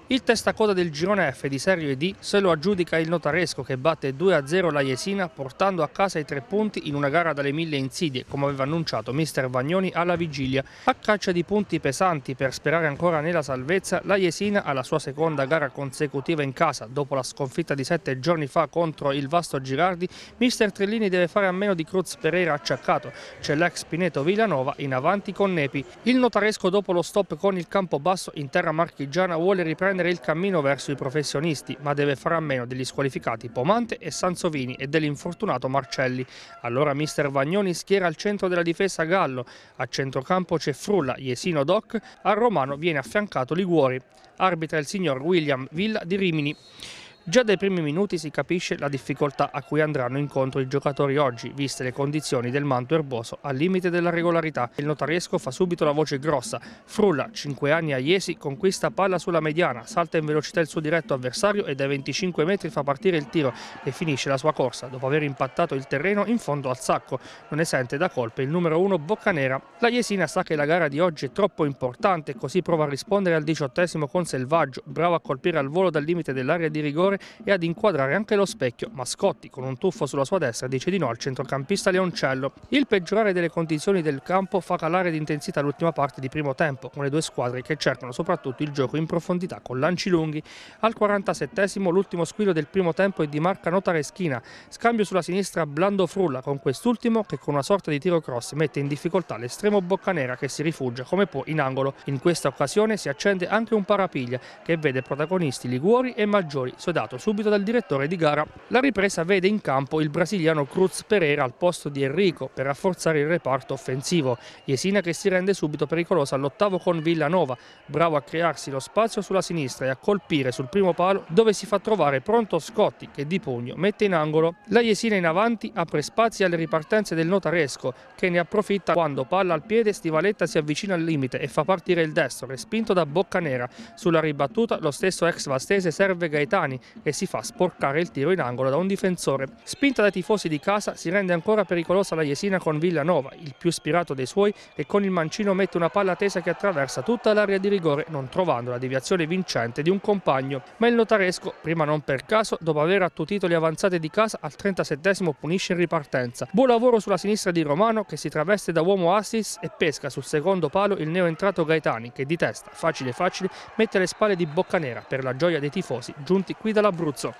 Il testacoda del girone F di Serie D se lo aggiudica il Notaresco, che batte 2-0 la Jesina portando a casa i 3 punti in una gara dalle 1000 insidie, come aveva annunciato mister Vagnoni alla vigilia. A caccia di punti pesanti per sperare ancora nella salvezza, la Jesina alla sua seconda gara consecutiva in casa, dopo la sconfitta di 7 giorni fa contro il Vasto Girardi, mister Trellini deve fare a meno di Cruz Pereira acciaccato. C'è l'ex Pineto Villanova in avanti con Nepi. Il Notaresco, dopo lo stop con il Campobasso in terra marchigiana, vuole riprendere il cammino verso i professionisti, ma deve fare a meno degli squalificati Pomante e Sansovini e dell'infortunato Marcelli. Allora mister Vagnoni schiera al centro della difesa Gallo, a centrocampo c'è Frulla, Jesino Doc, al Romano viene affiancato Liguori. Arbitra il signor William Villa di Rimini. Già dai primi minuti si capisce la difficoltà a cui andranno incontro i giocatori oggi, viste le condizioni del manto erboso al limite della regolarità. Il Notaresco fa subito la voce grossa. Frulla, 5 anni a Iesi, conquista palla sulla mediana, salta in velocità il suo diretto avversario e dai 25 metri fa partire il tiro e finisce la sua corsa, dopo aver impattato il terreno in fondo al sacco. Non esente da colpe il numero 1 Boccanera. La Jesina sa che la gara di oggi è troppo importante e così prova a rispondere al 18° con Selvaggio, bravo a colpire al volo dal limite dell'area di rigore e ad inquadrare anche lo specchio, ma Scotti, con un tuffo sulla sua destra, dice di no al centrocampista Leoncello. Il peggiorare delle condizioni del campo fa calare d'intensità l'ultima parte di primo tempo, con le due squadre che cercano soprattutto il gioco in profondità con lanci lunghi. Al 47° l'ultimo squillo del primo tempo è di marca notareschina, scambio sulla sinistra Blando Frulla, con quest'ultimo che con una sorta di tiro cross mette in difficoltà l'estremo Boccanera che si rifugia come può in angolo. In questa occasione si accende anche un parapiglia che vede protagonisti Liguori e Maggiori, sodato subito dal direttore di gara. La ripresa vede in campo il brasiliano Cruz Pereira al posto di Enrico per rafforzare il reparto offensivo. Jesina che si rende subito pericolosa all'8° con Villanova, bravo a crearsi lo spazio sulla sinistra e a colpire sul primo palo, dove si fa trovare pronto Scotti che di pugno mette in angolo. La Jesina in avanti apre spazi alle ripartenze del Notaresco, che ne approfitta quando palla al piede Stivaletta si avvicina al limite e fa partire il destro, respinto da Boccanera. Sulla ribattuta lo stesso ex vastese serve Gaetani e si fa sporcare il tiro in angolo da un difensore. Spinta dai tifosi di casa si rende ancora pericolosa la Jesina con Villanova, il più ispirato dei suoi, che con il mancino mette una palla tesa che attraversa tutta l'area di rigore, non trovando la deviazione vincente di un compagno. Ma il Notaresco, prima non per caso, dopo aver attutito le avanzate di casa, al 37° punisce in ripartenza. Buon lavoro sulla sinistra di Romano che si traveste da uomo assist e pesca sul secondo palo il neoentrato Gaetani che di testa, facile facile, mette alle spalle di Boccanera per la gioia dei tifosi giunti qui dall'Abruzzo.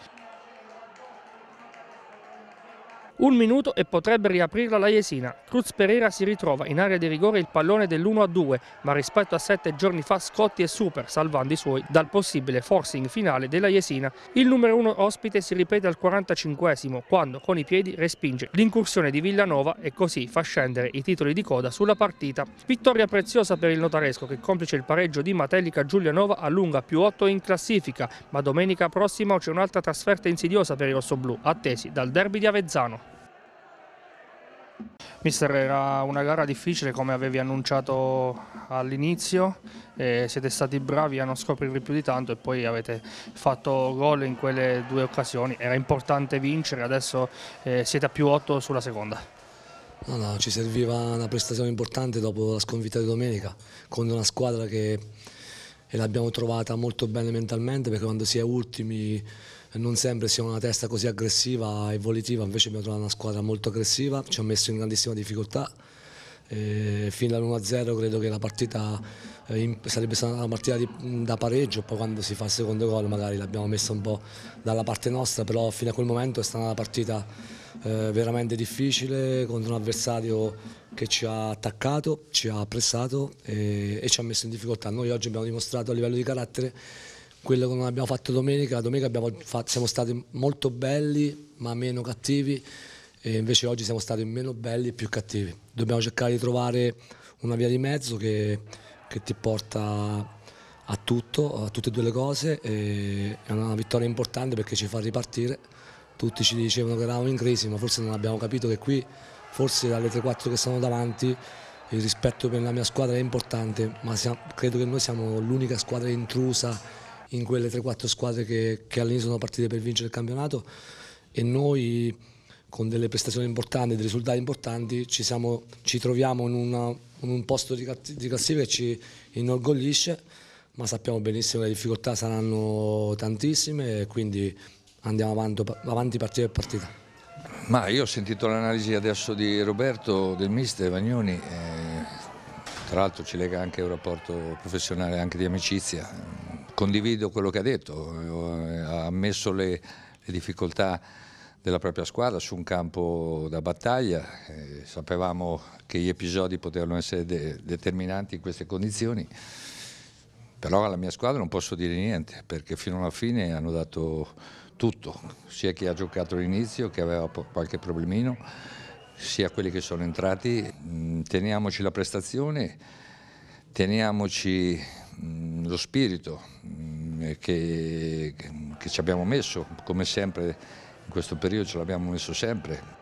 Un minuto e potrebbe riaprirla la Jesina. Cruz Pereira si ritrova in area di rigore il pallone dell'1-2, ma rispetto a 7 giorni fa Scotti è super, salvando i suoi dal possibile forcing finale della Jesina. Il numero 1 ospite si ripete al 45°, quando con i piedi respinge l'incursione di Villanova e così fa scendere i titoli di coda sulla partita. Vittoria preziosa per il Notaresco che, complice il pareggio di Matelica Giulianova, allunga +8 in classifica, ma domenica prossima c'è un'altra trasferta insidiosa per i rossoblù, attesi dal derby di Avezzano. Mister, era una gara difficile come avevi annunciato all'inizio, siete stati bravi a non scoprirvi più di tanto e poi avete fatto gol in quelle 2 occasioni. Era importante vincere, adesso siete a +8 sulla seconda. No, ci serviva una prestazione importante dopo la sconfitta di domenica con una squadra che l'abbiamo trovata molto bene mentalmente, perché quando si è ultimi non sempre si ha una testa così aggressiva e volitiva, invece abbiamo trovato una squadra molto aggressiva, ci ha messo in grandissima difficoltà. Fino all'1-0 credo che la partita sarebbe stata una partita da pareggio, poi quando si fa il secondo gol magari l'abbiamo messa un po' dalla parte nostra, però fino a quel momento è stata una partita veramente difficile contro un avversario che ci ha attaccato, ci ha pressato e ci ha messo in difficoltà. Noi oggi abbiamo dimostrato a livello di carattere quello che non abbiamo fatto domenica. Domenica siamo stati molto belli ma meno cattivi, e invece oggi siamo stati meno belli e più cattivi. Dobbiamo cercare di trovare una via di mezzo che ti porta a tutto, a tutte e due le cose. È una vittoria importante perché ci fa ripartire. Tutti ci dicevano che eravamo in crisi, ma forse non abbiamo capito che qui, forse dalle 3-4 che sono davanti, il rispetto per la mia squadra è importante, ma credo che noi siamo l'unica squadra intrusa in quelle 3-4 squadre che all'inizio sono partite per vincere il campionato, e noi con delle prestazioni importanti, dei risultati importanti ci troviamo in un posto di classifica che ci inorgoglisce, ma sappiamo benissimo che le difficoltà saranno tantissime e quindi andiamo avanti partita per partita. Ma io ho sentito l'analisi adesso di Roberto, del mister Vagnoni, tra l'altro ci lega anche un rapporto professionale, anche di amicizia. Condivido quello che ha detto, ha ammesso le difficoltà della propria squadra su un campo da battaglia, sapevamo che gli episodi potevano essere determinanti in queste condizioni, però alla mia squadra non posso dire niente perché fino alla fine hanno dato tutto, sia chi ha giocato all'inizio che aveva qualche problemino, sia quelli che sono entrati. Teniamoci la prestazione, teniamoci lo spirito che ci abbiamo messo, come sempre in questo periodo ce l'abbiamo messo sempre.